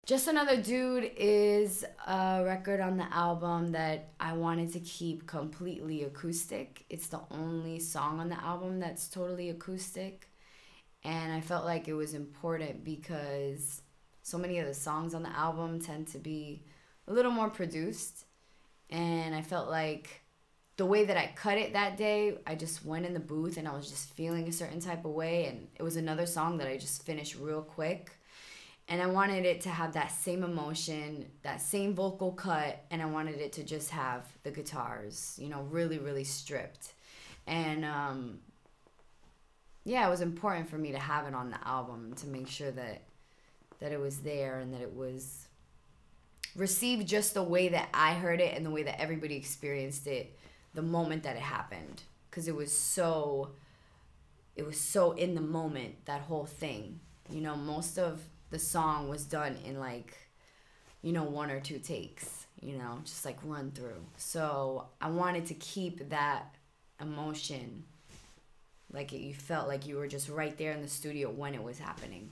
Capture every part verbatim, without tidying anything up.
Just Another Dude is a record on the album that I wanted to keep completely acoustic. It's the only song on the album that's totally acoustic. And I felt like it was important because so many of the songs on the album tend to be a little more produced. And I felt like the way that I cut it that day, I just went in the booth and I was just feeling a certain type of way. And it was another song that I just finished real quick. And I wanted it to have that same emotion, that same vocal cut, and I wanted it to just have the guitars, you know, really, really stripped. And, um, yeah, it was important for me to have it on the album to make sure that that it was there and that it was received just the way that I heard it and the way that everybody experienced it the moment that it happened. Because it was so, it was so in the moment, that whole thing. You know, most of the song was done in like, you know, one or two takes, you know, just like run through. So I wanted to keep that emotion, like it, you felt like you were just right there in the studio when it was happening.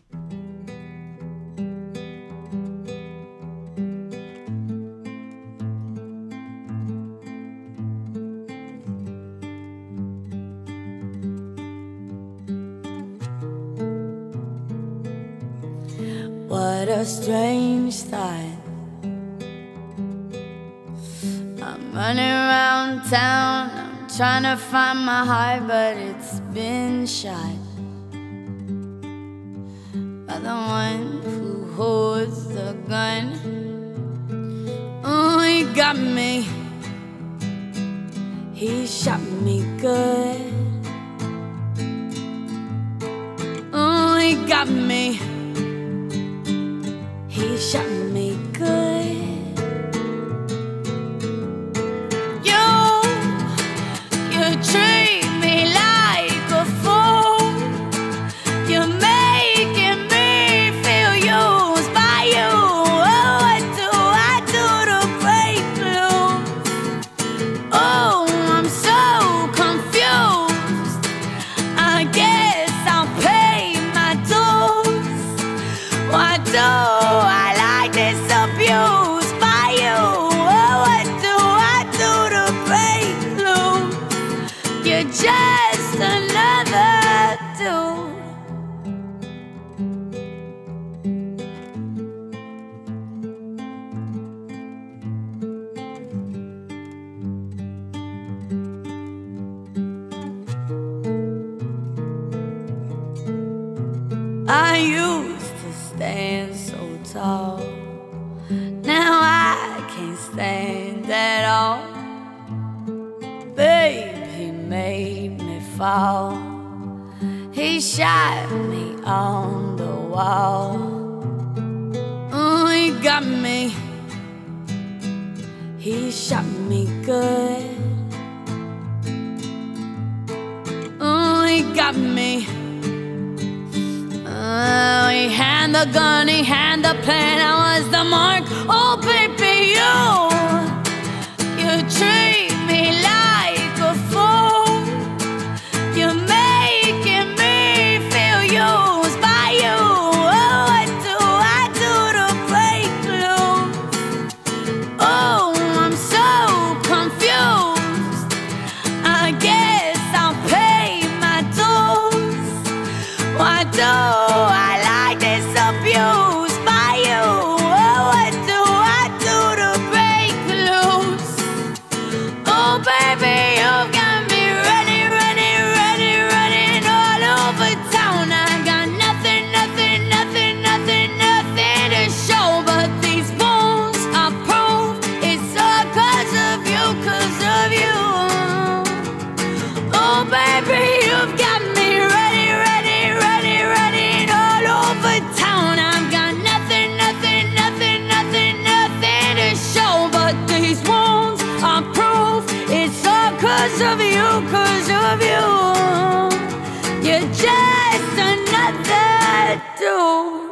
What a strange thought. I'm running around town, I'm trying to find my heart, but it's been shot by the one who holds the gun. Oh, he got me, he shot me good. Oh, he got me, he shot me good. You, you treat me like a fool. You're making me feel used by you. Oh, what do I do to break loose? Oh, I'm so confused. I guess I'll pay my dues. What do I like this abused by you? Oh, what do I do to break loose? You're just another dude. I used to stand so tall, now I can't stand at all. Babe, he made me fall. He shot me on the wall. Oh, he got me, he shot me good. Oh, he got me. Oh, he had the gun, he had the plan, I was the mark. Oh, baby, you, you treat me like a fool. You're making me feel used by you. Oh, what do I do to break loose? Oh, I'm so confused. I guess I'll pay my dues. What do I like this abused by you? Oh, what do I do to break loose? Oh, baby, you've got me running, running, running, running all over town. I got nothing, nothing, nothing, nothing, nothing to show, but these wounds are proof it's all 'cause of you, 'cause of you. Oh, baby, you've got me running, running, running, running all over town. I've got nothing, nothing, nothing, nothing, nothing to show, but these wounds are proof it's all 'cause of you, 'cause of you. You're just another dude.